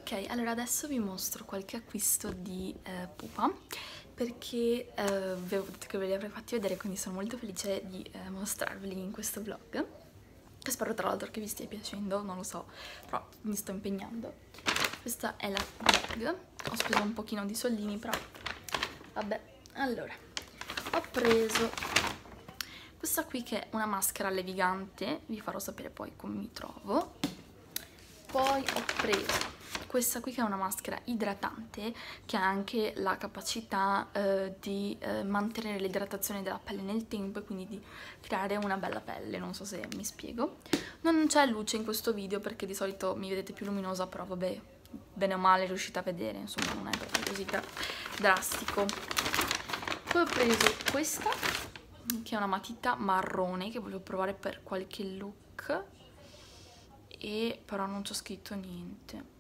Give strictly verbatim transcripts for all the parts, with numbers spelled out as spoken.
Ok, allora adesso vi mostro qualche acquisto di eh, Pupa, perché eh, vi avevo detto che ve li avrei fatti vedere, quindi sono molto felice di eh, mostrarveli in questo vlog, che spero tra l'altro che vi stia piacendo, non lo so, però mi sto impegnando. Questa è la bag, ho speso un pochino di soldini, però vabbè. Allora, ho preso questa qui che è una maschera levigante, vi farò sapere poi come mi trovo. Poi ho preso questa qui che è una maschera idratante, che ha anche la capacità eh, di eh, mantenere l'idratazione della pelle nel tempo e quindi di creare una bella pelle, non so se mi spiego. Non c'è luce in questo video perché di solito mi vedete più luminosa, però vabbè, bene o male riuscite a vedere, insomma non è proprio così drastico. Poi ho preso questa, che è una matita marrone, che volevo provare per qualche look, e però non c'ho scritto niente.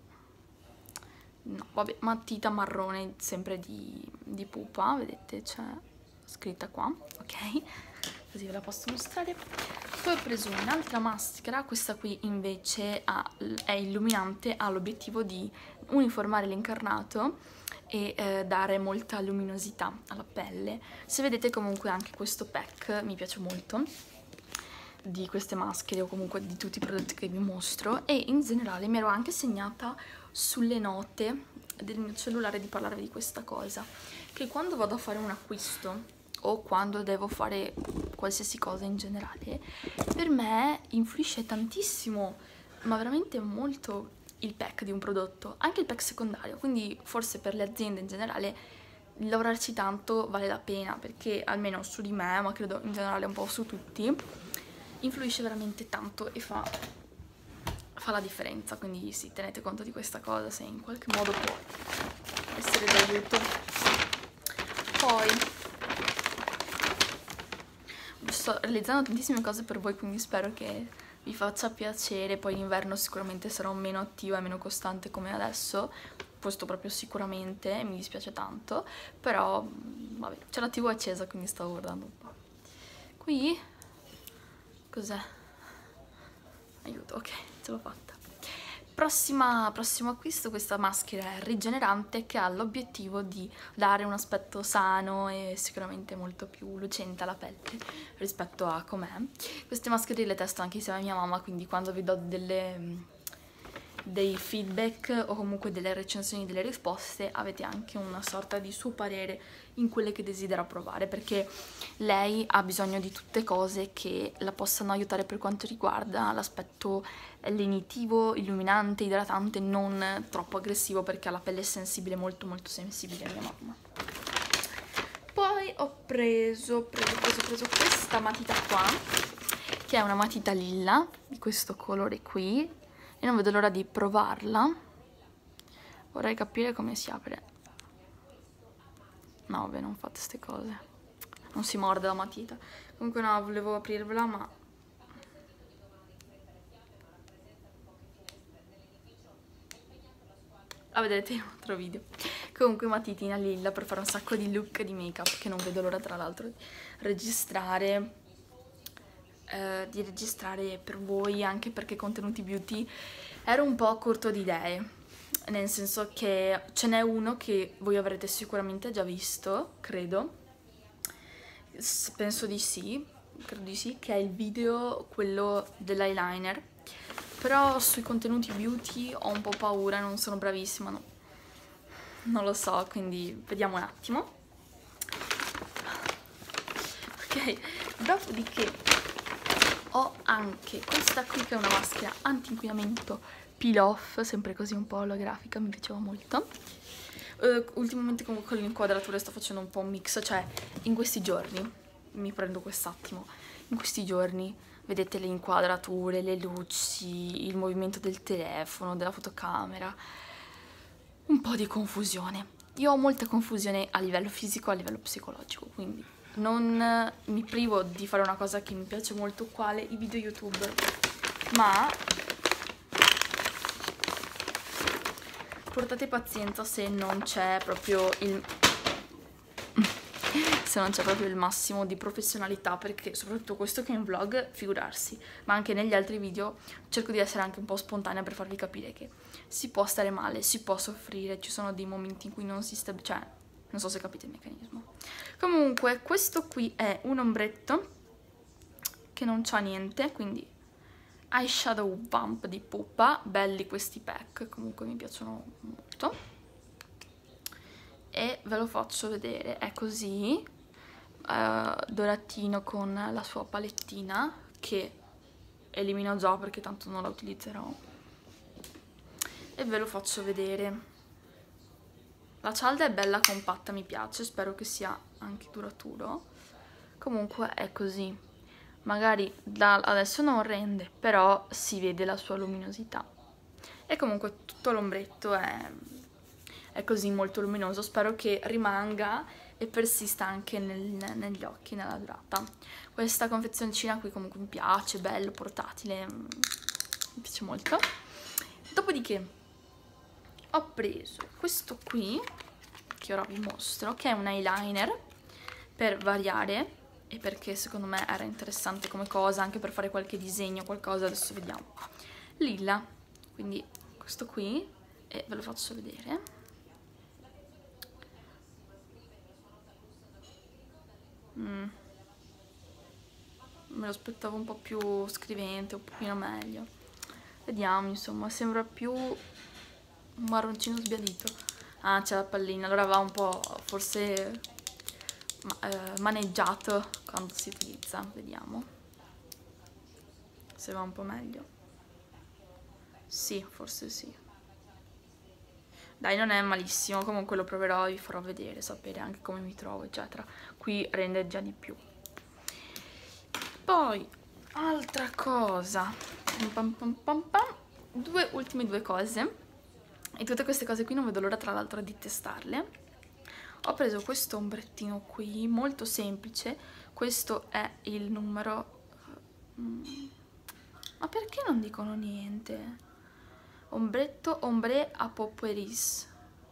No, vabbè, matita marrone sempre di, di Pupa, vedete c'è scritta qua, ok? Così ve la posso mostrare. Poi ho preso un'altra maschera, questa qui invece ha, è illuminante, ha l'obiettivo di uniformare l'incarnato e eh, dare molta luminosità alla pelle. Se vedete comunque anche questo pack mi piace molto, di queste maschere o comunque di tutti i prodotti che vi mostro, e in generale mi ero anche segnata sulle note del mio cellulare di parlare di questa cosa, che quando vado a fare un acquisto o quando devo fare qualsiasi cosa in generale, per me influisce tantissimo, ma veramente molto, il pack di un prodotto, anche il pack secondario, quindi forse per le aziende in generale lavorarci tanto vale la pena, perché almeno su di me, ma credo in generale un po' su tutti, influisce veramente tanto e fa, fa la differenza, quindi sì, tenete conto di questa cosa se in qualche modo può essere d'aiuto. Poi sto realizzando tantissime cose per voi, quindi spero che vi faccia piacere. Poi in inverno sicuramente sarò meno attiva e meno costante come adesso, questo proprio sicuramente, mi dispiace tanto, però vabbè, c'è la tivù accesa quindi stavo guardando un po'. Qui cos'è? Aiuto, ok, ce l'ho fatta. Prossima, prossimo acquisto, questa maschera è rigenerante, che ha l'obiettivo di dare un aspetto sano e sicuramente molto più lucente alla pelle rispetto a com'è. Queste maschere le testo anche insieme a mia mamma, quindi quando vi do delle, dei feedback o comunque delle recensioni, delle risposte, avete anche una sorta di suo parere in quelle che desidera provare, perché lei ha bisogno di tutte cose che la possano aiutare per quanto riguarda l'aspetto lenitivo, illuminante, idratante, non troppo aggressivo, perché ha la pelle sensibile, molto molto sensibile mia mamma. Poi ho preso, preso, preso, preso questa matita qua, che è una matita lilla, di questo colore qui, e non vedo l'ora di provarla. Vorrei capire come si apre. No, vabbè, non fate ste cose. Non si morde la matita. Comunque no, volevo aprirvela, ma... la vedrete in un altro video. Comunque matitina lilla per fare un sacco di look di make up, che non vedo l'ora tra l'altro di registrare. Eh, di registrare per voi, anche perché contenuti beauty ero un po' a corto di idee, nel senso che ce n'è uno che voi avrete sicuramente già visto, credo, penso di sì, credo di sì, che è il video, quello dell'eyeliner, però sui contenuti beauty ho un po' paura, non sono bravissima, no. Non lo so, quindi vediamo un attimo. Ok, dopodiché ho anche questa qui che è una maschera anti-inquinamento peel off, sempre così un po' olografica, mi piaceva molto. Uh, ultimamente comunque con le inquadrature sto facendo un po' un mix, cioè in questi giorni, mi prendo quest'attimo, in questi giorni vedete le inquadrature, le luci, il movimento del telefono, della fotocamera, un po' di confusione. Io ho molta confusione a livello fisico e a livello psicologico, quindi non mi privo di fare una cosa che mi piace molto, quale i video YouTube, ma portate pazienza se non c'è proprio il se non c'è proprio il massimo di professionalità, perché soprattutto questo che è in vlog, figurarsi, ma anche negli altri video cerco di essere anche un po' spontanea per farvi capire che si può stare male, si può soffrire, ci sono dei momenti in cui non si sta, cioè non so se capite il meccanismo. Comunque questo qui è un ombretto che non c'ha niente, quindi eyeshadow bump di Pupa, belli questi pack, comunque mi piacciono molto, e ve lo faccio vedere, è così, uh, doratino con la sua palettina, che elimino già perché tanto non la utilizzerò, e ve lo faccio vedere. La cialda è bella compatta, mi piace, spero che sia anche duraturo, comunque è così. Magari da adesso non rende, però si vede la sua luminosità. E comunque tutto l'ombretto è, è così molto luminoso, spero che rimanga e persista anche nel, negli occhi, nella durata. Questa confezioncina qui comunque mi piace, bello, portatile, mi piace molto. Dopodiché ho preso questo qui, che ora vi mostro, che è un eyeliner per variare, e perché secondo me era interessante come cosa, anche per fare qualche disegno, qualcosa, adesso vediamo. Lilla, quindi questo qui, e ve lo faccio vedere. Mm. Me lo aspettavo un po' più scrivente, un pochino meglio. Vediamo, insomma, sembra più un marroncino sbiadito. Ah, c'è la pallina, allora va un po' forse ma, eh, maneggiato quando si utilizza. Vediamo se va un po' meglio. Sì, forse sì. Dai, non è malissimo, comunque lo proverò e vi farò vedere, sapere anche come mi trovo, eccetera. Qui rende già di più. Poi, altra cosa, pam pam pam pam, due ultime due cose, e tutte queste cose qui non vedo l'ora tra l'altro di testarle. Ho preso questo ombrettino qui, molto semplice, questo è il numero... Ma perché non dicono niente? Ombretto Ombre a Pauperis.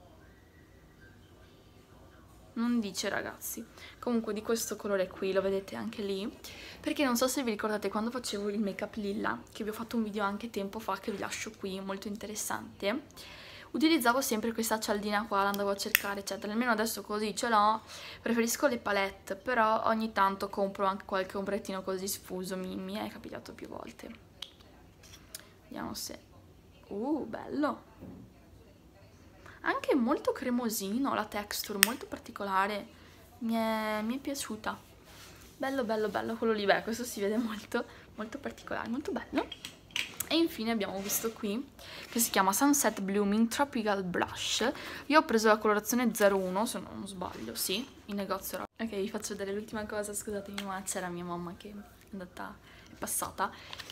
Non dice, ragazzi. Comunque di questo colore qui, lo vedete anche lì, perché non so se vi ricordate quando facevo il make up lilla, che vi ho fatto un video anche tempo fa che vi lascio qui, molto interessante, utilizzavo sempre questa cialdina qua, l'andavo a cercare eccetera, almeno adesso così ce l'ho. Preferisco le palette, però ogni tanto compro anche qualche ombrettino così sfuso, mi, mi è capitato più volte. Vediamo se... Uh, bello! Anche molto cremosino, la texture molto particolare, mi è, mi è piaciuta. Bello bello bello quello lì, beh, questo si vede molto, molto particolare, molto bello. E infine abbiamo questo qui, che si chiama Sunset Blooming Tropical Blush. Io ho preso la colorazione zero uno, se non sbaglio, sì, in negozio. Ok, vi faccio vedere l'ultima cosa, scusatemi, ma c'era mia mamma che è andata, è passata.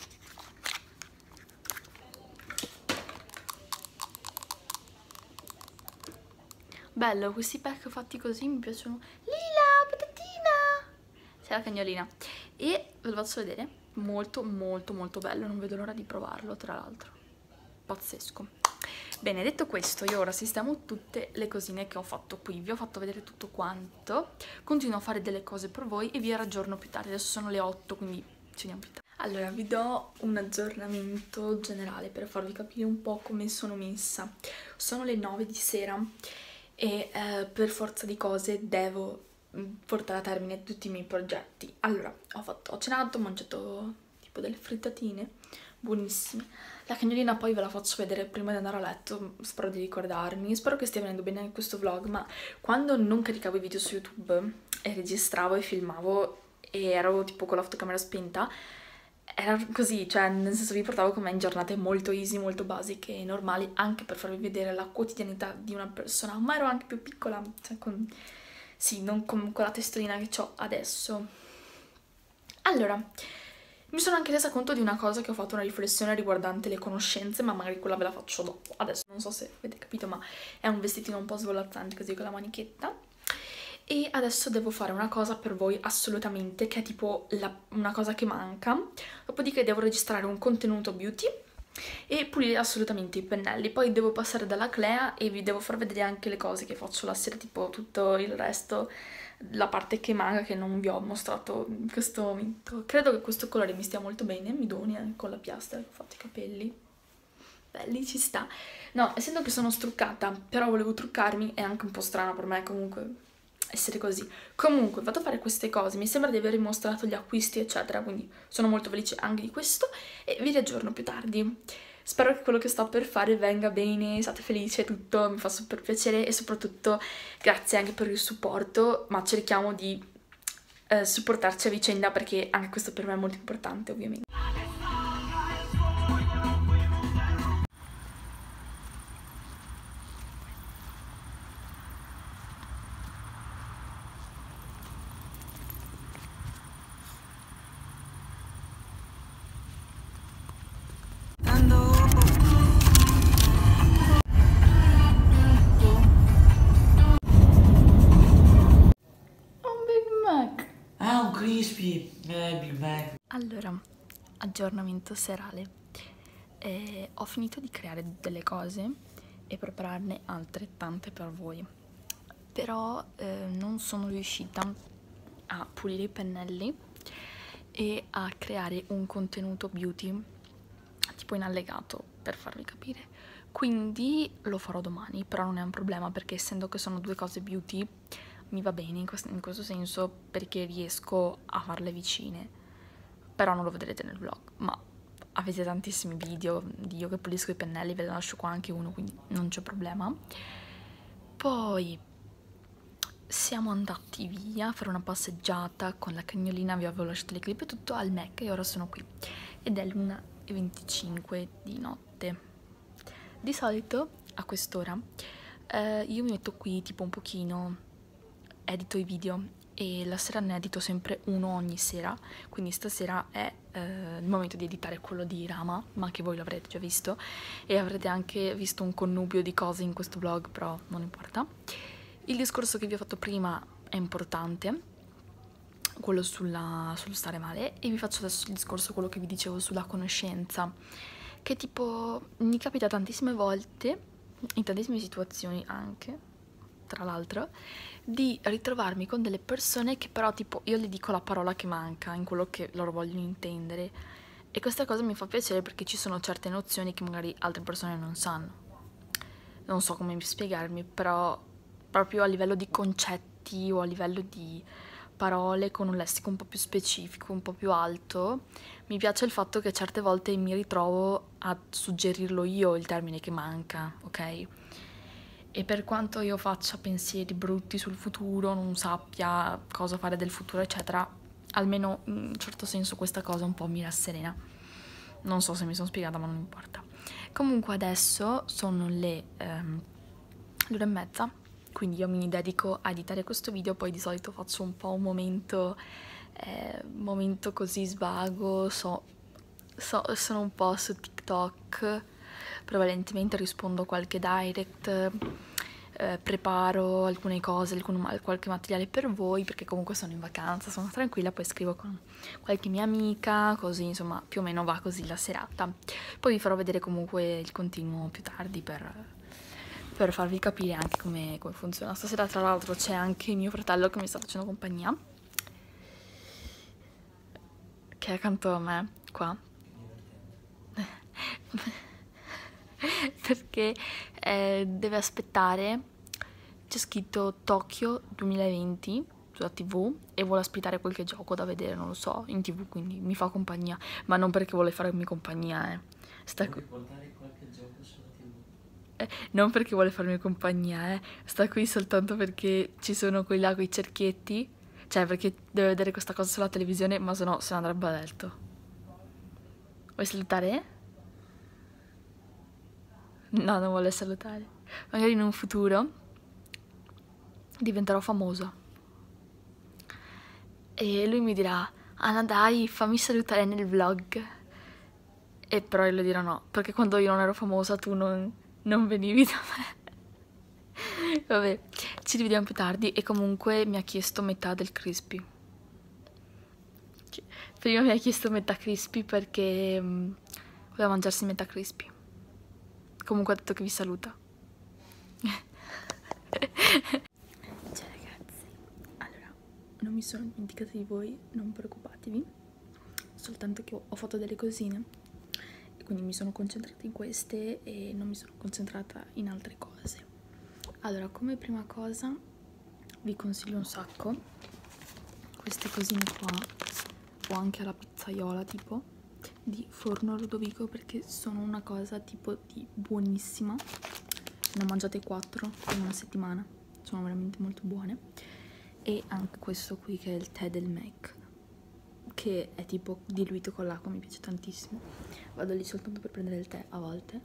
Bello, questi pack fatti così mi piacciono. Lila, patatina! C'è la cagnolina. E ve lo faccio vedere. Molto, molto, molto bello. Non vedo l'ora di provarlo, tra l'altro. Pazzesco. Bene, detto questo, io ora sistemo tutte le cosine che ho fatto qui. Vi ho fatto vedere tutto quanto. Continuo a fare delle cose per voi e vi raggiorno più tardi. Adesso sono le otto, quindi ci vediamo più tardi. Allora, vi do un aggiornamento generale per farvi capire un po' come sono messa. Sono le nove di sera. E eh, per forza di cose devo portare a termine tutti i miei progetti. Allora, ho, fatto, ho cenato, ho mangiato tipo delle frittatine buonissime. La cagnolina poi ve la faccio vedere prima di andare a letto, spero di ricordarmi. Spero che stia venendo bene anche questo vlog, ma quando non caricavo i video su YouTube e registravo e filmavo e ero tipo con la fotocamera spenta, era così, cioè nel senso vi portavo con me in giornate molto easy, molto basiche e normali, anche per farvi vedere la quotidianità di una persona, ma ero anche più piccola, cioè con, sì, non con, con la testolina che ho adesso. Allora, mi sono anche resa conto di una cosa, che ho fatto una riflessione riguardante le conoscenze, ma magari quella ve la faccio dopo. Adesso non so se avete capito, ma è un vestitino un po' svolazzante così con la manichetta. E adesso devo fare una cosa per voi assolutamente, che è tipo la, una cosa che manca. Dopodiché devo registrare un contenuto beauty e pulire assolutamente i pennelli. Poi devo passare dalla Clea e vi devo far vedere anche le cose che faccio la sera, tipo tutto il resto, la parte che manca che non vi ho mostrato in questo momento. Credo che questo colore mi stia molto bene, mi doni anche con la piastra che ho fatto i capelli. Belli, ci sta. No, essendo che sono struccata, però volevo truccarmi, è anche un po' strano per me comunque essere così. Comunque, vado a fare queste cose, mi sembra di aver mostrato gli acquisti, eccetera, quindi sono molto felice anche di questo e vi riaggiorno più tardi. Spero che quello che sto per fare venga bene, siate felici e tutto, mi fa super piacere e soprattutto grazie anche per il supporto, ma cerchiamo di eh, supportarci a vicenda perché anche questo per me è molto importante, ovviamente. Ah, un crispy, eh, Big Mac. Allora, aggiornamento serale. Eh, ho finito di creare delle cose e prepararne altrettante per voi, però eh, non sono riuscita a pulire i pennelli e a creare un contenuto beauty tipo in allegato, per farvi capire. Quindi lo farò domani, però non è un problema perché essendo che sono due cose beauty mi va bene in questo, in questo senso, perché riesco a farle vicine, però non lo vedrete nel vlog, ma avete tantissimi video di io che pulisco i pennelli, ve ne lascio qua anche uno, quindi non c'è problema. Poi siamo andati via a fare una passeggiata con la cagnolina, vi avevo lasciato le clip e tutto al Mac e ora sono qui ed è l'una e venticinque di notte. Di solito a quest'ora eh, io mi metto qui tipo un pochino, edito i video e la sera ne edito sempre uno ogni sera, quindi stasera è eh, il momento di editare quello di Rama, ma che voi l'avrete già visto e avrete anche visto un connubio di cose in questo vlog, però non importa. Il discorso che vi ho fatto prima è importante, quello sulla, sullo stare male, e vi faccio adesso il discorso, quello che vi dicevo sulla conoscenza, che tipo mi capita tantissime volte, in tantissime situazioni anche, tra l'altro, di ritrovarmi con delle persone che però tipo io le dico la parola che manca in quello che loro vogliono intendere e questa cosa mi fa piacere perché ci sono certe nozioni che magari altre persone non sanno. Non so come spiegarmi, però proprio a livello di concetti o a livello di parole con un lessico un po' più specifico, un po' più alto, mi piace il fatto che certe volte mi ritrovo a suggerirlo io il termine che manca, ok? E per quanto io faccia pensieri brutti sul futuro, non sappia cosa fare del futuro, eccetera, almeno in un certo senso questa cosa un po' mi rasserena. Non so se mi sono spiegata, ma non importa. Comunque adesso sono le ehm, l'ora e mezza, quindi io mi dedico a editare questo video, poi di solito faccio un po' un momento, eh, momento così svago, so, so, sono un po' su TikTok, prevalentemente rispondo a qualche direct, eh, preparo alcune cose, alcun, qualche materiale per voi, perché comunque sono in vacanza, sono tranquilla, poi scrivo con qualche mia amica, così insomma più o meno va così la serata. Poi vi farò vedere comunque il continuo più tardi per... per farvi capire anche come, come funziona. Stasera tra l'altro c'è anche mio fratello che mi sta facendo compagnia, che è accanto a me, qua. Perché eh, deve aspettare, c'è scritto Tokyo duemilaventi sulla tivù e vuole aspettare qualche gioco da vedere, non lo so, in tv, quindi mi fa compagnia, ma non perché vuole farmi compagnia, eh. Sta qui. Eh, non perché vuole farmi compagnia, eh. Sta qui soltanto perché ci sono quelli là con i cerchietti, cioè perché deve vedere questa cosa sulla televisione, ma se no se ne andrebbe a letto. Vuoi salutare? No, non vuole salutare. Magari in un futuro diventerò famosa e lui mi dirà: Anna dai, fammi salutare nel vlog. E però io le dirò no, perché quando io non ero famosa tu non, non venivi da me. Vabbè, ci rivediamo più tardi. E comunque mi ha chiesto metà del crispy. Prima mi ha chiesto metà crispy perché mh, voleva mangiarsi metà crispy. Comunque ha detto che vi saluta. Ciao ragazzi, allora non mi sono dimenticata di voi, non preoccupatevi, soltanto che ho fatto delle cosine e quindi mi sono concentrata in queste e non mi sono concentrata in altre cose. Allora, come prima cosa vi consiglio un sacco queste cosine qua, o anche alla pizzaiola tipo di Forno Ludovico, perché sono una cosa tipo di buonissima. Ne ho mangiate quattro in una settimana, sono veramente molto buone. E anche questo qui che è il tè del Mac, che è tipo diluito con l'acqua, mi piace tantissimo. Vado lì soltanto per prendere il tè a volte.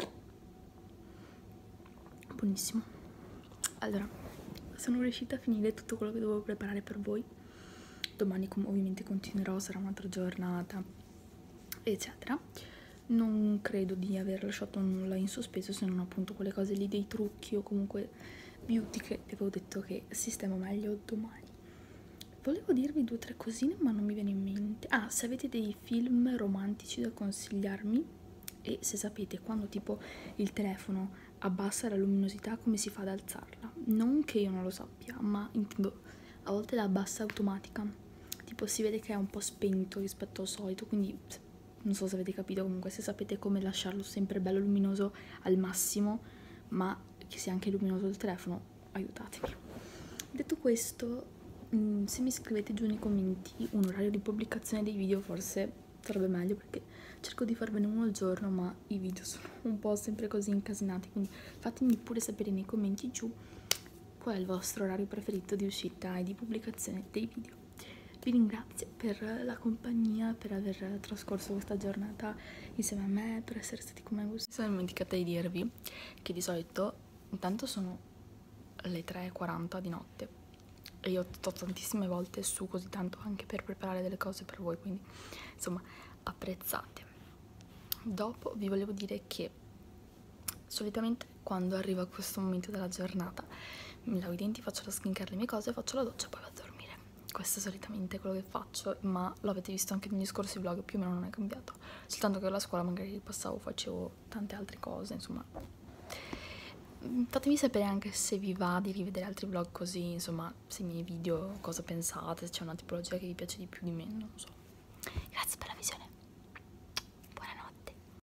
Buonissimo. Allora, sono riuscita a finire tutto quello che dovevo preparare per voi. Domani ovviamente continuerò, sarà un'altra giornata, eccetera. Non credo di aver lasciato nulla in sospeso, se non appunto quelle cose lì dei trucchi o comunque beauty che vi avevo detto che sistemo meglio domani. Volevo dirvi due o tre cosine ma non mi viene in mente. Ah, se avete dei film romantici da consigliarmi e se sapete quando tipo il telefono abbassa la luminosità come si fa ad alzarla. Non che io non lo sappia, ma intendo a volte la abbassa automatica, tipo si vede che è un po' spento rispetto al solito, quindi non so se avete capito. Comunque se sapete come lasciarlo sempre bello luminoso al massimo ma che sia anche luminoso il telefono, aiutatemi. Detto questo, mh, se mi scrivete giù nei commenti un orario di pubblicazione dei video forse sarebbe meglio, perché cerco di farvene uno al giorno ma i video sono un po' sempre così incasinati, quindi fatemi pure sapere nei commenti giù qual è il vostro orario preferito di uscita e di pubblicazione dei video. Vi ringrazio per la compagnia, per aver trascorso questa giornata insieme a me, per essere stati con me. Mi sono dimenticata di dirvi che di solito intanto sono le tre e quaranta di notte e io sto tantissime volte su così tanto anche per preparare delle cose per voi, quindi insomma apprezzate. Dopo vi volevo dire che solitamente quando arriva questo momento della giornata mi lavo i denti, faccio la skincare, le mie cose, faccio la doccia e poi vado a dormire. Questo è solitamente quello che faccio, ma lo avete visto anche negli scorsi vlog, più o meno non è cambiato, soltanto che alla scuola magari passavo, facevo tante altre cose, insomma. Fatemi sapere anche se vi va di rivedere altri vlog così, insomma, se i miei video cosa pensate, se c'è una tipologia che vi piace di più di meno, non so. Grazie per la visione.